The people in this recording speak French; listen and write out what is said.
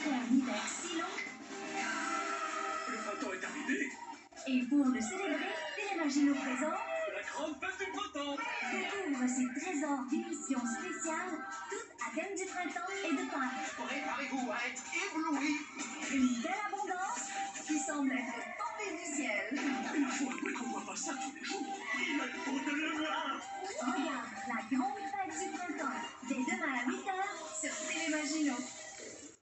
après un hiver si long. Le printemps est arrivé. Et pour le célébrer, Télémagie nous présente La grande fête du printemps. découvre ces trésors d'émissions spéciales, toutes à thème du printemps et de Pâques. Préparez-vous à être éblouis. Une belle abondance qui semble être tombée du ciel. Il faut avouer qu'on voit pas ça tous les jours.